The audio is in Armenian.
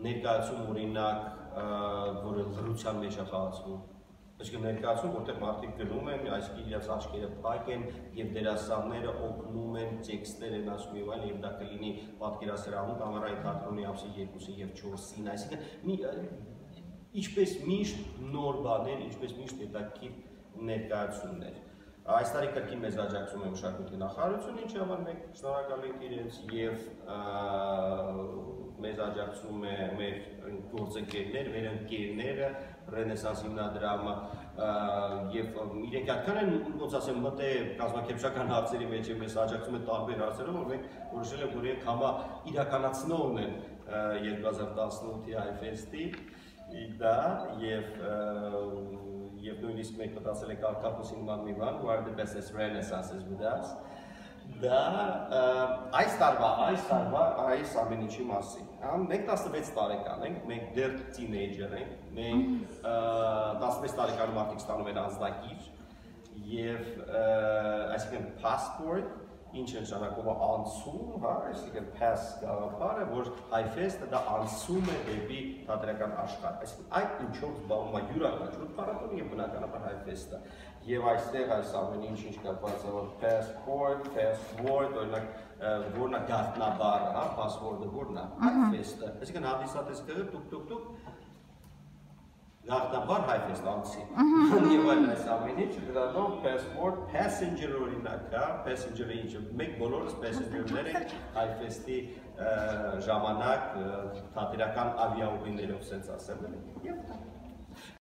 ներկայացում օրինակ, որը լրության մեջ է խաղացվում։ Այսինքն ներկայացում, որտեղ մարդիկ գնում են, այսինքն իրենց աչքերը փակ են եւ դերասանները օգնում են, տեքստեր են ասում եւ այլն, եւ դա կլինի պատկերասրահում, կամերային թատրոնի ամսի 2-ին եւ 4-ին, այսինքն ինչպես միշտ նոր բաներ, ինչպես միշտ հետաքրքիր ներկայացումներ։ Այս տարի կրկին մեզ աջակցում է մշակույթի նախարարությունը, ինչի համար մենք շնորհակալ ենք իրենց եւ մեզ աջակցում է մեր գործընկերներ, մեր ընկերները, Ռենեսանս հիմնադրամը եւ իրենք այդքան են, ոնց ասեմ, մտել կազմակերպչական հարցերի մեջ եւ մեզ աջակցում են տարբեր հարցերով, որ մենք որոշել ենք, որ իրենք համա իրականացնողն են 2018-ի iFest-ի դա եւ նույնիսկ մենք մտածել ենք Արկապոսի նման մի բան, who are the best Renaissances with us, դա այս տարվա այս ամեն ինչի մասին։ Մենք 16 տարեկան ենք, մենք դեռ teenager ենք, մենք 16 տարեկանում մարդիկ ստանում են անձնակիր եւ այսինքն passport, ինչ նշանակում է անցում, այսինքն pass գաղափարը, որ iFest-ը դա անցում է դեպի թատերական աշխարհ։ Այսինքն այդ ինչով զբաղվում է յուրաքանչյուր փառատոն եւ բնականաբար iFest-ը։ Եվ այստեղ այս ամեն ինչ կապված է passport, password, օրինակ որն է գաղտնաբառը, password-ը որն է, iFest-ը։ Այսինքն հանդիսատեսը տուկ գաղտնաբար iFest անցի։ Եվ այս ամեն ինչ դրանով passport, passenger օրինակ, passenger-ը ինչը մենք բոլորս passenger-ներ ենք iFest-ի ժամանակ թատերական ավիաուղիներով սենց ասեմ։